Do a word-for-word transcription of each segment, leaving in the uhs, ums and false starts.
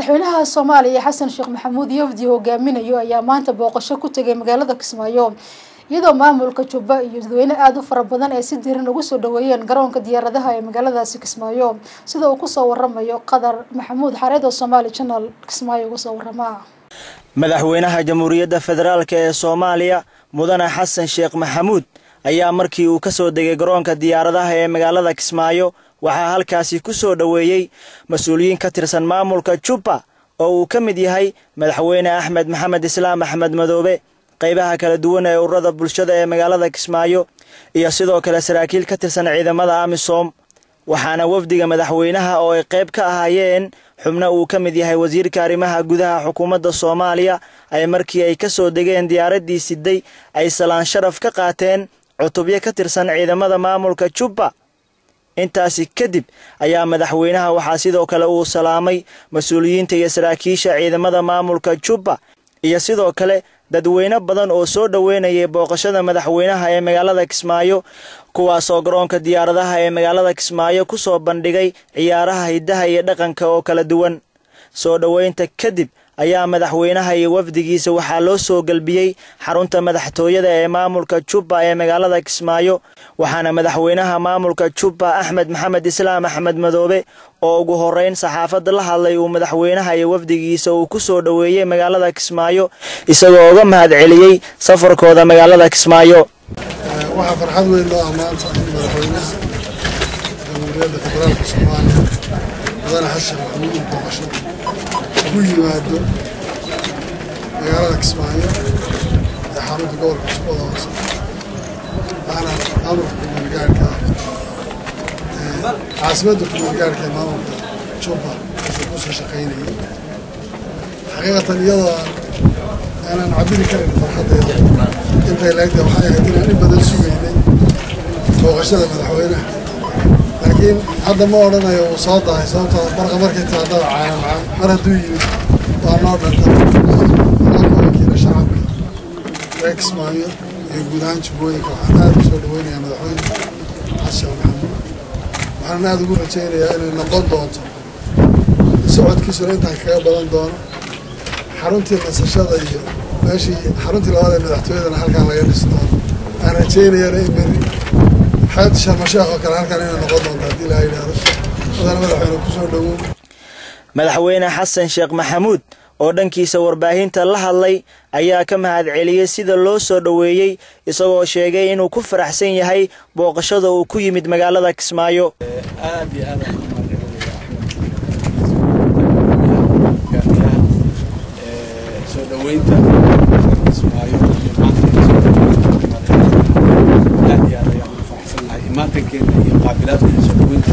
madaxweynaha Soomaaliya Xasan Sheekh Maxamuud Yofdi hogaaminayo ayaa maanta booqasho ku tagay magaalada Kismaayo iyadoo maamulka Jubba iyo dadweyne aad u fara badan ay si diiran ugu soo dhaweeyeen garoonka diyaaradaha ee magaaladaasi Kismaayo sida uu ku soo waramayo Qadar Maxamuud Xareed oo Somali Channel Kismaayo ugu soo warama madaxweynaha Jamhuuriyadda Federaalka ee Soomaaliya Mudane Xasan Sheekh Maxamuud ayaa markii uu ka soo degay garoonka diyaaradaha ee magaalada Kismaayo waxaa halkaasi ku soo dhaweeyay mas'uuliyiin ka tirsan maamulka Jubba oo uu ka mid yahay madaxweyne Axmed Maxamed Islaam Axmed Madoobe qaybaha kala duwan ee ururada bulshada ee magaalada Kismaayo iyo sidoo kale saraakiil ka tirsan ciidamada AMISOM waxaana wafdiga madaxweynaha oo ay qayb ka ahaayeen xubna uu ka mid yahay wasiirka arrimaha gudaha xukuumadda Soomaaliya ay markii ay ka soo degeen diyaaradii siday ay salaan sharaf ka qaateen cutubyo ka tirsan ciidamada maamulka Jubba intaasi kadib ayaa madaxweynaha waxa sidoo kale uu salaamay mas'uuliyiinta iyo saraakiisha ciidamada maamulka Jubba iyo sidoo kale dadweyne badan oo soo dhaweynayay booqashada madaxweynaha ee magaalada Kismaayo kuwaas oo garoonka diyaaradaha ee magaalada Kismaayo ku soo bandhigay ciyaaraha hidaha iyo dhaqanka oo kala duwan soo dhaweynta kadib ayaa madaxweynaha iyo wafdigiisa waxa loo soo galbiyay xarunta madaxtooyada ee maamulka Jubba ee magaalada Kismaayo waxaana madaxweynaha maamulka Jubba Axmed Maxamed Islaam Axmed Madoobe oo ugu horeyn saxaafadda la hadlay uu madaxweynaha iyo wafdigiisa uu ku soo dhaweeyay magaalada Kismaayo isagoo uga mahad celiyay safarkooda magaalada Kismaayo waxa farxad weyn loo amaanta madaxweynaha Jamhuuriyadda Federaalka Soomaaliya Mudane Xasan Sheekh Maxamuud booqasho ku yimaado magaalada Kismaayo ee xarunta gobolka Jubbada Hoose waxaana maamulka ku-meelgaarka caasimadda ku-meelgaarka ee maamulka Jubba ku soo shaqaynayay xaqiiqatan iyadoo aanan cabiri karin farxaddeeda intay leegtahay waxay ahayd inaan in badan sugaynay booqashada madaxweynaha laakiin hadda ma odhanayo uu soo dahay sababtoo barqa markay taadada caana macaan mar hadduu yimid waa noo dhanta wakiila shacabka reer Kismaayo iyo guud ahaan Jubbooyinka waxaan aad u soo dhaweynayaa madaxweyne Xasan Sheekh Maxamuud waxaan aad ugu rajaynayaa inay noqon doonto socodkiisuna intaan kaga badan doono xaruntii nasashada iyo meeshii xaruntii labaad ee madaxtooyadana halkaan laga dhisi doono aan rajaynayana in berri xeebta Sharma Sheekh oo kale halkaan inay noqon doonto haddii la yidhaahdo mudane madaxweyne ku soo dhawow madaxweyne Xasan Sheekh Maxamuud oo dhankiisa warbaahinta la hadlay ayaa ka mahad celiyay sida loo soo dhaweeyay isagoo sheegay inuu ku faraxsan yahay booqashada uu ku yimid magaalada Kismaayo aad iyo aad soo dhaweynta Kismaayo aad iyo aad ayaan faraxsanahay imaantankeena iyo qaabilaadka soo dhaweynta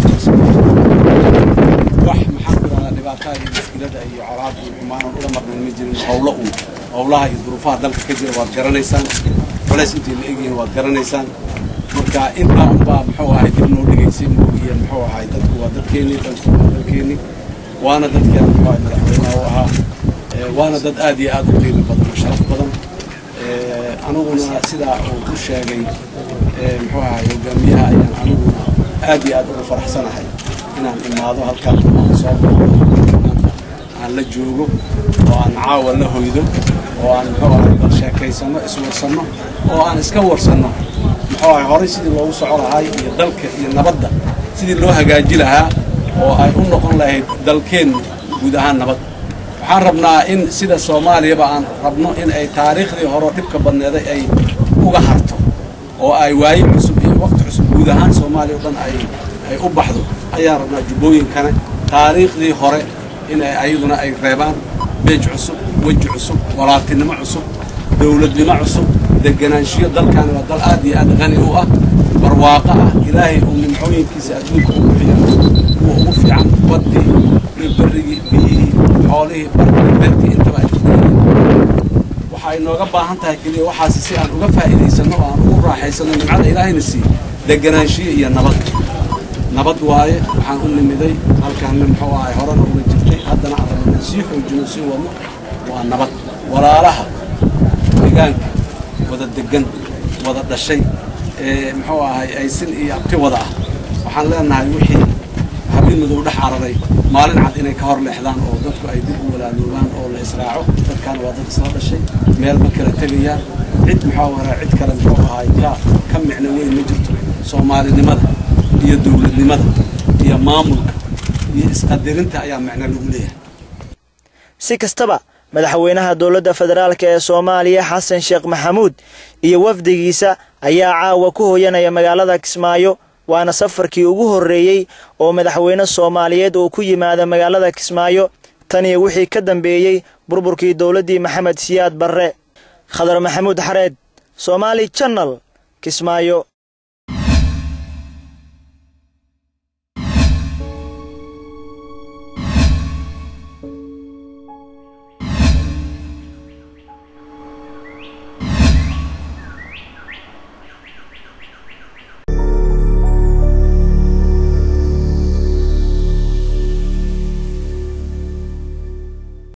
wax maxaa dhibaatada iyo mushkilada iyo colaad iyo imaan u dhamarnaan ma jirin hawlo uu hawlaha iyo duruufaha dalka ka jira waad garanaysaan walaas intii la eegayeen waad garanaysaan marka inta unbaa muxuu ahay dib noo dhigaysay muugiya muxuu ahay dadku waa dadkeeni dadku waa dadkeeni waana dadkeena muxuu ahay madaxweynaha u ahaa waana dad aad iyo aad u qiimo badan oo sharaf badan aniguna sidaa uu ku sheegay muxuu ahay hogaamiyaha ayaan aniguna aad iyo aad ugu faraxsanahay inaan imaado halkaan soo aan la joogo oo aan caawa la hoydo oo aan muxuu ahay bal sheekaysano iswarsano oo aan iska warsano muxuu ahay horay sidii loogu soco lahaa iyo dalka iyo nabadda sidii loo hagaaji lahaa oo ay u noqon lahayd dalkeen guud ahaan nabad waxaan rabnaa in sida Soomaaliyaba aan rabno in ay taariikhdii hore dhibka badneeday ay uga harto oo ay waayo cusub iyo waqti cusub guud ahaan Soomaaliya oo dhan ay ay u baxdo ayaa rabnaa Jubbooyinkana taariikhdii hore in ay ayaduna ay reebaan beej cusub wajh cusub walaaltinimo cusub dawladnimo cusub deganaanshiyo dalkan waa dal aad iyo aad qani u ah barwaaqo ah ilaahay uu nimcooyinkiisa adduunka u bixiyo uu ugu fiican waddi barrigi biyihii xoolihii barkii beertii intaba ay waxay nooga baahan tahay kaliya waxaas si aan uga faa'iideysano oo aan ugu raaxaysano nimcada ilaahayna si deganaanshiyo iyo nabad nabad waaye waxaan u nimiday halkaan muxuu ahay horena uga jirtay haddana aan sii xoojino si wadno waa nabad walaalaha deegaanka wada degan wada dhashay ee muxuu ahay aysan iyo abti wada ah waxaan leenahay wixii madow dhex cararay maalin cad inay ka hor leexdaan oo dadku ay dib u walaaloobaan oo la israaco dadkan waa dad isla dhashay meel ma kala tegayaan cid maxaa waraa cid kale muxuu ahaay ka ka micno weyn ma jirto soomaalinimada iyo dowladnimada iyo maamulka iyo isqadarinta ayaa macna lagu leeyahay si kastaba madaxweynaha dowladda federaalka ee Soomaaliya Xasan Sheekh Maxamuud iyo wafdigiisa ayaa caawa ku hooyanaya magaalada Kismaayo waana safarkii ugu horeeyay oo madaxweyne Soomaaliyeed uu ku yimaado magaalada Kismaayo tan iyo wixii ka dambeeyay burburkii dowladii Maxamed Siyaad Barre. Khadar Maxamuud Xareed, Somali Channel, Kismaayo.